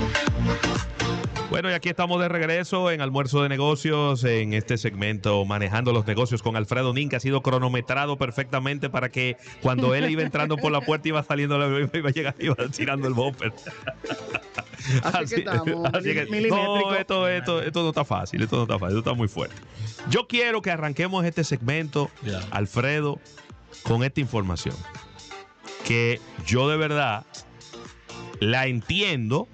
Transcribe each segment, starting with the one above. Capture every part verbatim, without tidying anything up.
Bueno, y aquí estamos de regreso en Almuerzo de Negocios, en este segmento Manejando los Negocios con Alfredo Nin, que ha sido cronometrado perfectamente para que cuando él iba entrando por la puerta iba saliendo, iba llegando, iba tirando el bumper. Así, así que estamos, así que, no, esto, esto, esto no está fácil, esto no está fácil, esto está muy fuerte. Yo quiero que arranquemos este segmento, yeah. Alfredo, con esta información, que yo de verdad la entiendo,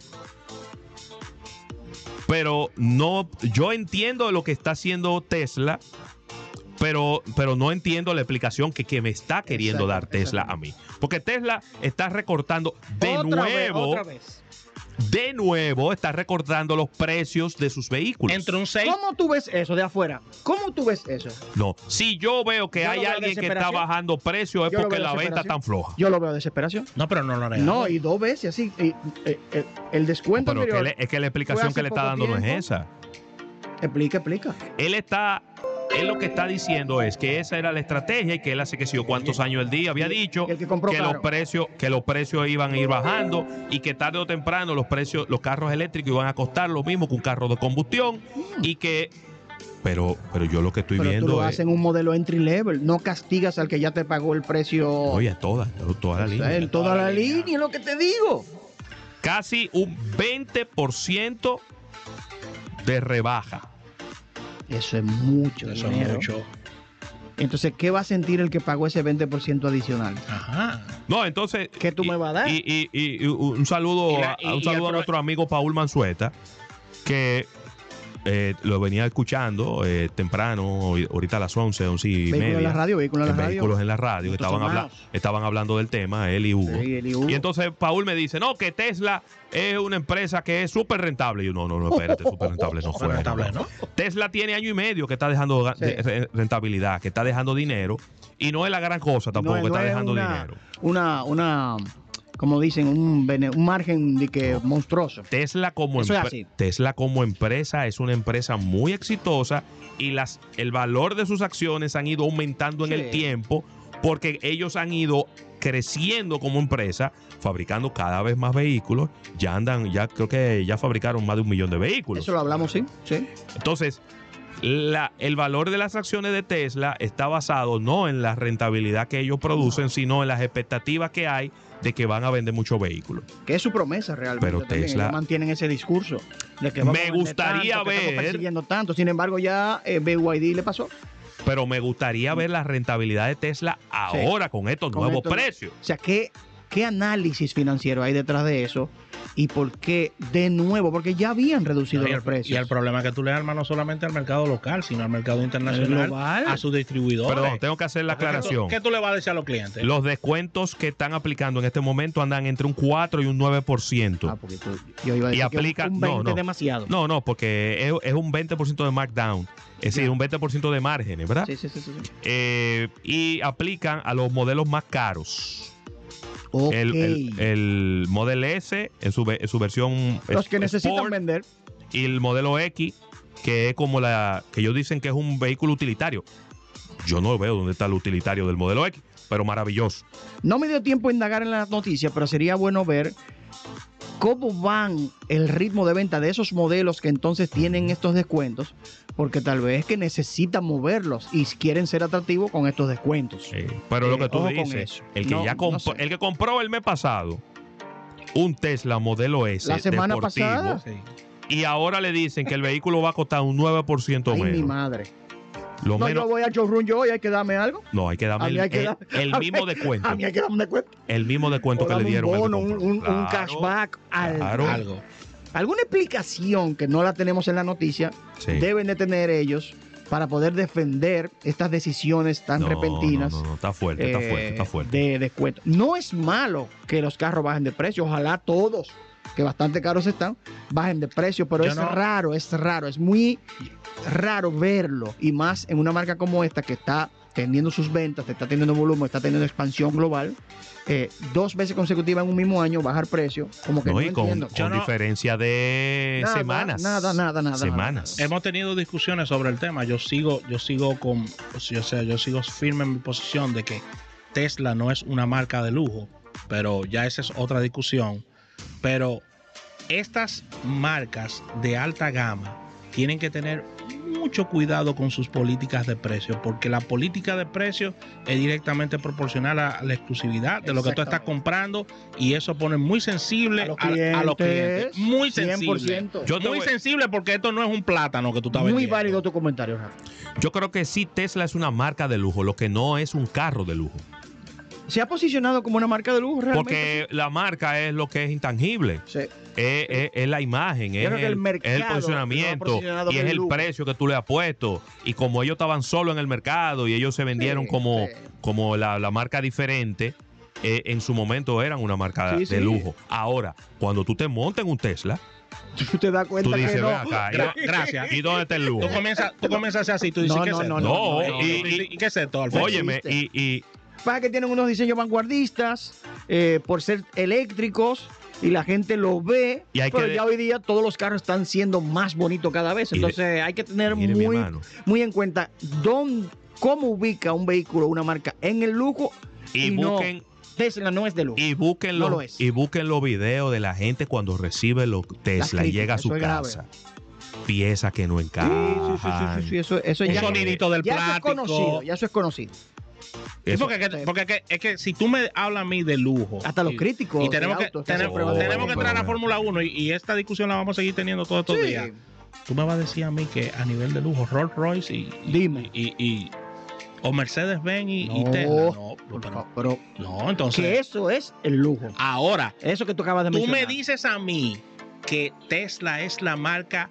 pero no, yo entiendo lo que está haciendo Tesla, pero, pero no entiendo la explicación que, que me está queriendo exacto, dar Tesla exacto. a mí. Porque Tesla está recortando de otra nuevo, vez, otra vez. de nuevo, está recortando los precios de sus vehículos. Entre un seis. ¿Cómo tú ves eso de afuera? ¿Cómo tú ves eso? No, si yo veo que yo hay veo alguien que está bajando precios es yo porque la venta está tan floja. Yo lo veo desesperación. No, pero no lo haré. No, y dos veces así. Y, y, y, el, el descuento no, pero anterior. Que le, es que la explicación que le está dando tiempo. No es esa. Explica, explica. Él está. Él lo que está diciendo es que esa era la estrategia y que él hace que si yo cuántos años el día había dicho que, que, que los precios que los precios iban a ir bajando y que tarde o temprano los precios los carros eléctricos iban a costar lo mismo que un carro de combustión mm. y que pero pero yo lo que estoy pero viendo tú lo es hacen un modelo entry level, no castigas al que ya te pagó el precio. Oye, toda toda la línea. En toda, toda la, la línea, línea, es lo que te digo. Casi un veinte por ciento de rebaja. Eso es mucho. Eso dinero. es mucho. Entonces, ¿qué va a sentir el que pagó ese veinte por ciento adicional? Ajá. No, entonces. ¿Qué tú y, me vas a dar? Y, y, y, y un saludo, y la, y, a, un saludo a nuestro amigo Paul Manzueta, que eh, lo venía escuchando eh, temprano, ahorita a las once, once y vehículos media. En la radio, vehículos en la radio. Vehículos en la radio, que estaban, habla, estaban hablando del tema, él y Hugo. Sí, él y Hugo. Y entonces Paul me dice, no, que Tesla es una empresa que es súper rentable. Y yo, no, no, no, espérate, súper rentable no fue. Rentable, ¿no? Tesla tiene año y medio que está dejando sí. de rentabilidad, que está dejando dinero. Y no es la gran cosa tampoco no, que no está dejando una, dinero. Una, una, como dicen, un, un margen de que no. monstruoso. Tesla como, empre Tesla como empresa es una empresa muy exitosa y las, el valor de sus acciones han ido aumentando en sí. el tiempo porque ellos han ido creciendo como empresa, fabricando cada vez más vehículos. Ya andan, ya creo que ya fabricaron más de un millón de vehículos. Eso lo hablamos, sí. sí. Entonces, la, el valor de las acciones de Tesla está basado no en la rentabilidad que ellos producen, no. sino en las expectativas que hay de que van a vender muchos vehículos. Que es su promesa realmente. Pero también. Tesla ellos mantienen ese discurso de que vamos me gustaría tanto, ver que estamos persiguiendo tanto. Sin embargo, ya eh, B Y D le pasó. Pero me gustaría ver la rentabilidad de Tesla ahora sí, con estos con nuevos estos, precios. O sea, ¿qué, ¿qué análisis financiero hay detrás de eso? ¿Y por qué de nuevo? Porque ya habían reducido no, los el, precios. Y el problema es que tú le armas no solamente al mercado local, sino al mercado internacional, global, a sus distribuidores. Perdón, tengo que hacer la aclaración. ¿Qué tú, ¿Qué tú le vas a decir a los clientes? Los descuentos que están aplicando en este momento andan entre un cuatro y un nueve por ciento. Ah, porque tú, yo iba a decir y aplica, que un veinte no, no, demasiado. No, no, porque es, es un veinte por ciento de markdown. Es decir, un veinte por ciento de márgenes, ¿verdad? Sí, sí, sí. sí, sí. Eh, y aplican a los modelos más caros. Okay. El, el, el Model S en su, en su versión los que necesitan Sport, vender, y el modelo X, que es como la que ellos dicen que es un vehículo utilitario. Yo no veo dónde está el utilitario del modelo X, pero maravilloso. No me dio tiempo a indagar en las noticias, pero sería bueno ver cómo van el ritmo de venta de esos modelos que entonces tienen estos descuentos, porque tal vez que necesitan moverlos y quieren ser atractivos con estos descuentos. Sí, pero eh, lo que tú dices, el que, no, ya comp no el que compró el mes pasado un Tesla modelo S la semana deportivo, pasada sí. y ahora le dicen que el vehículo va a costar un nueve por ciento menos. Ay, mi madre. Lo no, menos, yo voy al showroom yo y hay que darme algo. No, hay que darme el, que el, dar, el mismo mí, descuento. A mí hay que darme un descuento. El mismo descuento o que le dieron. Un bono, un, un, claro, un cashback, claro. algo. Alguna explicación que no la tenemos en la noticia, sí. deben de tener ellos para poder defender estas decisiones tan no, repentinas. No, no, no, está fuerte, eh, está fuerte, está fuerte. De descuento. No es malo que los carros bajen de precio, ojalá todos, que bastante caros están, bajen de precio, pero Yo es no. raro, es raro, es muy raro verlo, y más en una marca como esta que está teniendo sus ventas, está teniendo volumen, está teniendo expansión global, eh, dos veces consecutivas en un mismo año bajar precio, como que no, no y con, entiendo. con no, diferencia de nada, semanas. Nada, nada, nada. Semanas. Nada. Hemos tenido discusiones sobre el tema. Yo sigo, yo sigo con, o sea, yo sigo firme en mi posición de que Tesla no es una marca de lujo, pero ya esa es otra discusión. Pero estas marcas de alta gama tienen que tener mucho cuidado con sus políticas de precio, porque la política de precio es directamente proporcional a la exclusividad de lo que tú estás comprando, y eso pone muy sensible a los clientes. A, a los clientes. Muy sensible. cien por ciento. Yo muy voy... sensible, porque esto no es un plátano que tú estás vendiendo. Muy vendiendo. válido tu comentario, Rafa. Yo creo que sí, Tesla es una marca de lujo, lo que no es un carro de lujo. ¿Se ha posicionado como una marca de lujo realmente? Porque la marca es lo que es intangible. Sí. Es, es, es la imagen, es el, el es el posicionamiento y es el lujo. Precio que tú le has puesto. Y como ellos estaban solo en el mercado y ellos se vendieron sí, como, sí. como la, la marca diferente, eh, en su momento eran una marca sí, de sí. lujo. Ahora, cuando tú te montas en un Tesla, tú te das cuenta tú dices, que no. Acá, Gra gracias. ¿Y dónde está el lujo? Tú comienzas, tú comienzas a hacer así, tú dices, no, ¿qué no, es esto? no, no, no, no, y, y, y, ¿qué es esto? Óyeme, y... y pasa que tienen unos diseños vanguardistas eh, por ser eléctricos y la gente lo ve, y hay pero que... ya hoy día todos los carros están siendo más bonitos cada vez, entonces de... hay que tener muy, muy en cuenta dónde, cómo ubica un vehículo, una marca en el lujo y, y busquen... No, Tesla no es de lujo. Y busquen, no los, lo es. y busquen los videos de la gente cuando recibe los Tesla y llega a su casa. Piezas que no encajan. Sí, sí, sí, sí, sí, eso, eso un ya, sonidito del ya plástico. Eso es conocido, ya eso es conocido. Sí, porque, que, porque que, es que si tú me hablas a mí de lujo, hasta los y, críticos y tenemos que, autos, tenemos, oh, tenemos que entrar a la Fórmula uno y, y esta discusión la vamos a seguir teniendo todos estos sí. días. Tú me vas a decir a mí que a nivel de lujo Rolls Royce y, Dime. y, y, y o Mercedes-Benz y, no, y Tesla no, pero, pero no, entonces que eso es el lujo. Ahora, eso que tú acabas de tú mencionar. me dices a mí que Tesla es la marca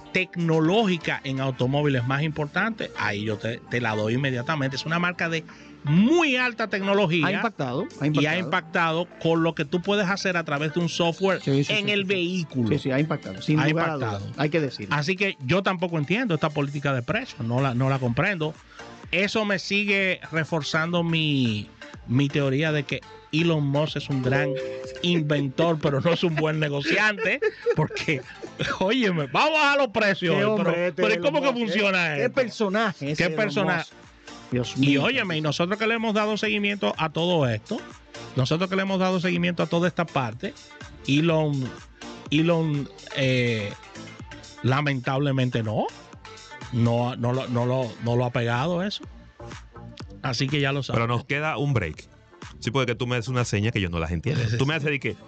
tecnológica en automóviles más importante, ahí yo te, te la doy inmediatamente. Es una marca de muy alta tecnología. Ha impactado, ha impactado. Y ha impactado con lo que tú puedes hacer a través de un software sí, sí, en sí, el sí, vehículo. Sí, sí, ha impactado. Sin ha lugar impactado. A dudas, hay que decirlo. Así que yo tampoco entiendo esta política de precios, no la, no la comprendo. Eso me sigue reforzando mi, mi teoría de que Elon Musk es un gran inventor, pero no es un buen negociante, porque, óyeme, vamos a los precios. Qué hombre, pero, pero ¿cómo que funciona ¿Qué, esto? ¿Qué personaje? ¿Qué personaje? Dios mío. Y óyeme, y nosotros que le hemos dado seguimiento a todo esto, nosotros que le hemos dado seguimiento a toda esta parte, Elon, Elon eh, lamentablemente no, no, no, lo, no, lo, no lo ha pegado eso. Así que ya lo sabes. Pero nos queda un break. Sí, porque tú me haces una seña que yo no las entiendo. Tú me haces de qué.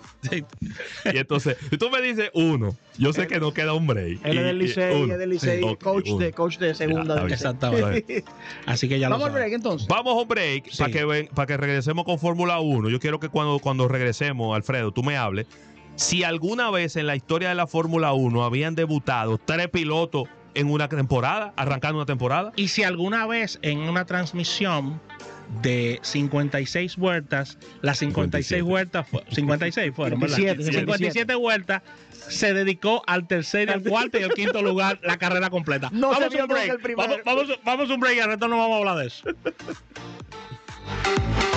Y entonces, si tú me dices uno, yo sé que no queda un break. Él es del Licey, es del Licey, okay, coach, de, coach de segunda. Ya, exactamente. Así que ya Vamos lo al break entonces. Vamos a un break sí. para que, ven, para que regresemos con Fórmula uno. Yo quiero que cuando, cuando regresemos, Alfredo, tú me hables. Si alguna vez en la historia de la Fórmula uno habían debutado tres pilotos en una temporada, arrancando una temporada. Y si alguna vez en una transmisión de cincuenta y seis vueltas, las cincuenta y seis vueltas, cincuenta y seis fueron, ¿verdad? cincuenta y siete vueltas, se dedicó al tercer, al cuarto y al quinto lugar la carrera completa. No vamos a un break. Vamos, vamos, vamos un break y al resto no vamos a hablar de eso.